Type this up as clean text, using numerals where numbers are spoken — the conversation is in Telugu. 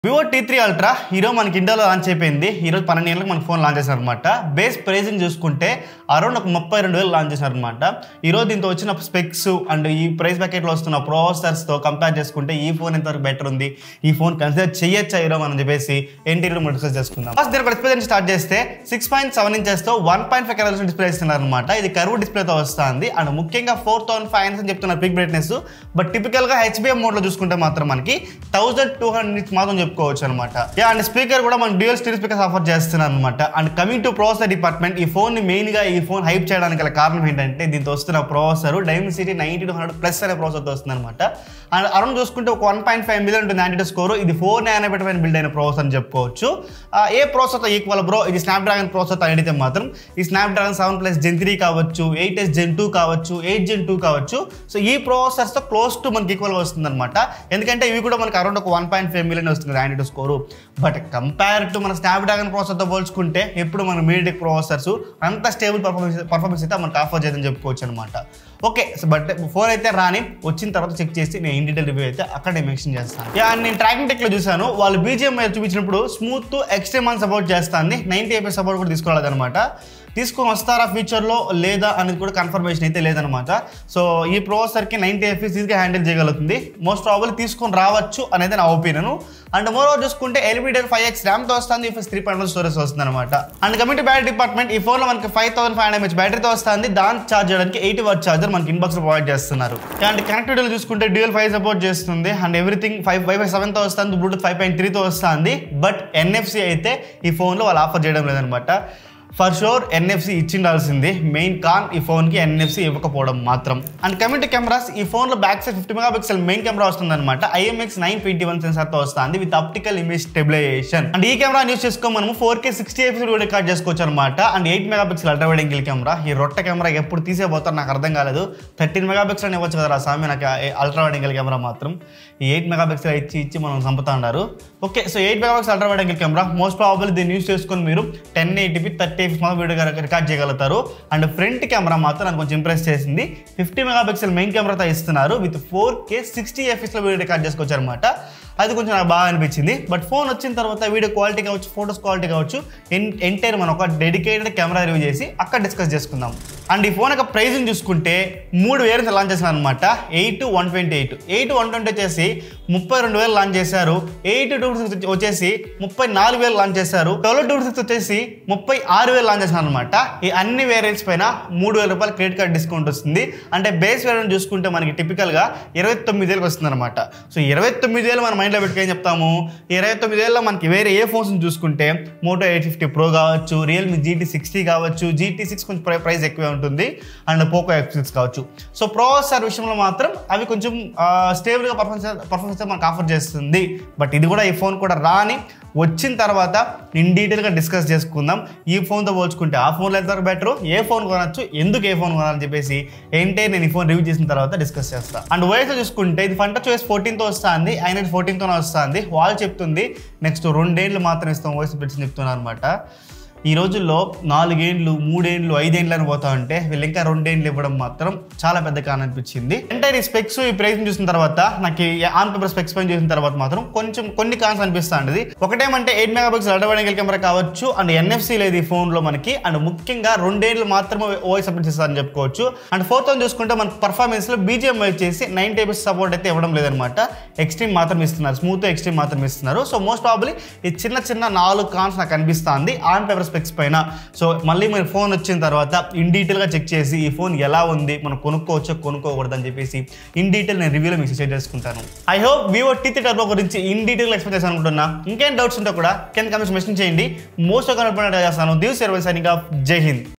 Vivo T3 Ultra హీరో మనకి ఇండియాలో లాంచ్ అయిపోయింది. ఈ రోజు 12 గంటలకు మన ఫోన్ లాంచ్ చేశారు అన్నమాట. బేస్ ప్రైసింగ్ చూసుకుంటే అరౌండ్ 32,000 లాంచ్ చేశారు అన్నమాట. ఈ రోజు దీంతో వచ్చిన స్పెక్స్ అండ్ ఈ ప్రైస్ ప్యాకెట్ లో వస్తున్న ప్రాసెసర్స్ తో కంపేర్ చేసుకుంటే ఈ ఫోన్ ఎంతవరకు బెటర్ ఉంది, ఈ ఫోన్ కన్సిడర్ చేయొచ్చా హీరో అని చెప్పేసి ఇంటీరియర్ మనం డిస్కస్ చేసుకుందాం. ఫస్ట్ దీని డిస్ప్లే నుంచి స్టార్ట్ చేస్తే 6.7 ఇంచెస్ తో 1.5 కలర్స్ డిస్ప్లే ఇస్తున్నారు అన్నమాట. ఇది కర్వ్ డిస్ప్లే తో వస్తుంది అండ్ ముఖ్యంగా 4500 అని చెప్తున్నారు పిక్ బ్రైట్నెస్. బట్ టిపికల్ గా HBM మోడ్ లో చూసుకుంటే మాత్రం మనకి 1200 మాత్రం చెప్పుకోవచ్చు అనమాట. అండ్ స్పీకర్ కూడా మనం డ్యూయల్ స్టీరియో స్పీకర్స్ ఆఫర్ చేస్తున్నారు అనమాట. And coming to processor department, ఈ ఫోన్ ని మెయిన్ గా ఈ ఫోన్ హైప్ చేయడానికి గల కారణం ఏంటంటే దీంతో వస్తున్న ప్రాసెసర్ Dimensity 90-100+ అనే ప్రాసెసర్ తో వస్తుంది అనమాట. అండ్ అరౌండ్ చూసుకుంటే ఒక 1.5 మిలియన్ ఉంటుంది యాంటీ స్కోర్. ఇది 4 నానోమీటర్ పైన బిల్డ్ అయిన ప్రాసెసర్ అని చెప్పుకోవచ్చు. ఏ ప్రాసెసర్ ఈక్వల్ బ్రో, ఇది స్నాప్డ్రాగన్ ప్రాసెసర్ అడిగితే మాత్రం ఈ స్నాప్డ్రాగన్ 7+ Gen 3 కావచ్చు, 8s Gen 2 కావచ్చు, 8 Gen 2 కావచ్చు. సో ఈ ప్రాసెసర్స్ తో క్లోజ్ టు మనకి ఈక్వల్ గా వస్తుంది అనమాట. ఎందుకంటే ఇవి కూడా మనకి అరౌండ్ ఒక 1.5 మిలియన్ వస్తుంది AnTuTu score. But compare to మన స్నాప్డ్రాగన్ ప్రాసెసర్ తో పోల్చుకుంటే ఎప్పుడు మన మీడియాటెక్ ప్రాసెసర్స్ అంత స్టేబుల్ పర్ఫార్మెన్స్ అయితే మనకు ఆఫర్ చేద్దని చెప్పుకోవచ్చు అనమాట. ఓకే, బట్ ఫోన్ అయితే రాని వచ్చిన తర్వాత చెక్ చేసి నేను ఇన్ డీటెయిల్ రివ్యూ అయితే అక్కడే మెన్షన్ చేస్తాను. నేను ట్రాకింగ్ టెక్ లో చూసాను, వాళ్ళు BGMI చూపించినప్పుడు స్మూత్ ఎక్స్ట్రీమ్ అని సపోర్ట్ చేస్తుంది, 90 FPS సపోర్ట్ కూడా తీసుకోవాలన్నమాట. తీసుకొని వస్తారా ఫ్యూచర్లో లేదా అనేది కూడా కన్ఫర్మేషన్ అయితే లేదనమాట. సో ఈ ప్రాసెసర్కి 90 FPS ఈజీగా హ్యాండిల్ చేయగలుగుతుంది. మోస్ట్ ప్రాబబ్లీ తీసుకొని రావచ్చు అనేది నా ఒపీనియన్. అండ్ మోరోవర్ చూసుకుంటే LPDDR 5X ర్యామ్తో వస్తుంది, UFS 3.1 స్టోరేజ్ వస్తుంది అనమాట. And coming to battery department, ఈ ఫోన్లో మనకి 5500 mAh బ్యాటరీతో వస్తుంది. దాన్ని ఛార్జ్ చేయడానికి 80 వాట్ ఛార్జర్ మనకి ఇన్బాక్స్ లో ప్రొవైడ్ చేస్తున్నారు. అండ్ కనెక్టివిటీలో చూసుకుంటే డ్యూయల్ 5 సపోర్ట్ చేస్తుంది అండ్ ఎవ్రీథింగ్ Wi-Fi 7తో వస్తుంది, బ్లూటూత్ 5.3తో వస్తుంది. బట్ NFC అయితే ఈ ఫోన్లో వాళ్ళు ఆఫర్ చేయడం లేదనమాట. ఫర్ షూర్ NFC ఇచ్చిండాల్సింది, మెయిన్ కాన్ ఈ ఫోన్కి NFC ఇవ్వకపోవడం మాత్రం. అండ్ కమింగ్ టు కెమెరాస్, ఈ ఫోన్లో back side 50 megapixel main camera వస్తుంది అనమాట. IMX 921 సెన్సార్తో వస్తుంది with optical image stabilisation. And ఈ కెమెరా యూస్ చేసుకొని మనము 4K 60 FPS వీడియో రికార్డ్ చేసుకోవచ్చు అనమాట. And 8 megapixel ultra wide angle camera. ఈ రొట్ట కెమెరా ఎప్పుడు తీసేపోతారు నాకు అర్థం కాలేదు. 13 మెగాపిక్సెల్ అని ఇవ్వచ్చు కదా స్వామి, నాకు అల్ట్రా వైడ్ యాంగిల్ కెమెరా మాత్రం ఈ 8 మెగాపిక్సెల్ ఇచ్చి మనం చంపుతా ఉన్నారు. Okay, so 8 megapixel ultra wide angle camera. Most probably దీన్ని యూస్ చేసుకొని మీరు 1080p 30 FPS వీడియో రికార్డ్ చేయగలుగుతారు. అండ్ ఫ్రంట్ కెమెరా మాత్రం నాకు కొంచెం ఇంప్రెస్ చేసింది. 50 మెగాపిక్సెల్ మెయిన్ కెమెరాతో ఇస్తున్నారు విత్ 4K 60 FPS లో వీడియో రికార్డ్ చేసుకోవచ్చు అనమాట. అది కొంచెం నాకు బాగా అనిపించింది. బట్ ఫోన్ వచ్చిన తర్వాత వీడియో క్వాలిటీ కావచ్చు, ఫోటోస్ క్వాలిటీ కావచ్చు, ఎంటైర్ మనం ఒక డెడికేటెడ్ కెమెరా రివ్యూ చేసి అక్కడ డిస్కస్ చేసుకుందాం. అండ్ ఈ ఫోన్ యొక్క ప్రైసింగ్ చూసుకుంటే 3 వేరియంట్స్ లాంచ్ చేశారు అనమాట. 8 128, 8 120 వచ్చేసి 32,000 లాంచ్ చేశారు. 8 256 వచ్చేసి 34,000 లాంచ్ చేశారు. 12 256 వచ్చేసి 36,000 లాంచ్ చేశారు అనమాట. ఈ అన్ని వేరియంట్స్ పైన 3,000 రూపాయలు క్రెడిట్ కార్డ్ డిస్కౌంట్ వస్తుంది. అంటే బేస్ వేరియంట్ చూసుకుంటే మనకి టిపికల్ గా 29,000 వస్తుంది అనమాట. సో 29,000 మన మైండ్లో పెట్టుకొని చెప్తాము. 29,000లో మనకి వేరే ఏ ఫోన్స్ చూసుకుంటే Moto A50 Pro కావచ్చు, Realme GT60 కావచ్చు, GT6 కొంచెం ప్రైస్ ఎక్కువే ఉంటుంది, అండ్ Poco X6 కావచ్చు. సో ప్రాసెసర్ విషయంలో మాత్రం అవి కొంచెం స్టేబుల్గా పర్ఫార్మెన్స్ మనకు ఆఫర్ చేస్తుంది. బట్ ఇది కూడా ఈ ఫోన్ కూడా రాని వచ్చిన తర్వాత ఇన్ డీటెయిల్గా డిస్కస్ చేసుకుందాం. ఈ ఫోన్తో పోల్చుకుంటే ఆ ఫోన్లో ఎంతవరకు బెటర్, ఏ ఫోన్ కొనొచ్చు, ఎందుకు ఏ ఫోన్ కొనాలని చెప్పేసి ఏంటే నేను ఈ ఫోన్ రివ్యూ చేసిన తర్వాత డిస్కస్ చేస్తాను. అండ్ OS చూసుకుంటే ఇది FunTouch OS 14తో వస్తుంది, Android 14తోనే వస్తుంది. వాళ్ళు చెప్తుంది నెక్స్ట్ 2 ఏళ్ళు మాత్రం ఇస్తాం OS పెట్టి చెప్తున్నారు అనమాట. ఈ రోజుల్లో 4 ఏళ్ళు 3 ఏళ్ళు 5 ఏళ్ళు అని పోతా ఉంటే వీళ్ళు ఇంకా 2 ఏళ్ళు ఇవ్వడం మాత్రం చాలా పెద్ద కాన్ అనిపించింది. అంటే ఈ స్పెక్స్ ఈ ప్రైస్ చూసిన తర్వాత నాకు ఆన్ పేపర్ స్పెక్స్ పైన చూసిన తర్వాత మాత్రం కొన్ని కాన్స్ అనిపిస్తుంది. ఒకటేమంటే 8 megapixel ultra wide angle camera కావచ్చు, అండ్ NFC లేదు ఈ ఫోన్ లో మనకి. అండ్ ముఖ్యంగా 2 ఏళ్ళు మాత్రమే OS సపోర్ట్ చేస్తారని చెప్పుకోవచ్చు. అండ్ 4th చూసుకుంటే మన పర్ఫార్మెన్స్ లో BGMI వచ్చేసి 90 FPS సపోర్ట్ అయితే ఇవ్వడం లేదనమాట. ఎక్స్ట్రీమ్ మాత్రం ఇస్తున్నారు, స్మూత్ ఎక్స్ట్రీమ్ మాత్రం ఇస్తున్నారు. సో మోస్ట్ ప్రాబబ్లీ ఈ చిన్న 4 కాన్స్ నాకు అనిపిస్తుంది ఆన్ పేపర్ స్పెక్స్ పైన. సో మళ్ళీ మన ఫోన్ వచ్చిన తర్వాత ఇన్ డీటెయిల్గా చెక్ చేసి ఈ ఫోన్ ఎలా ఉంది, మనం కొనుక్కోవచ్చో కొనుక్కోకూడదు అని చెప్పేసి ఇన్ డీటెయిల్ నేను రివ్యూలో మీకు షేర్ చేసుకుంటాను. I hope Vivo T3 Turbo గురించి ఇన్ డీటెయిల్గా ఎక్స్ప్లెయిన్ చేస్తాను అనుకుంటున్నా. ఇంకేం డౌట్స్ ఉంటే కూడా కింద కామెంట్స్ మెన్షన్ చేయండి. మోస్ట్ ఆఫ్ చేస్తాను. దివ్ సర్వీస్ సైనింగ్ ఆఫ్. జై హింద్.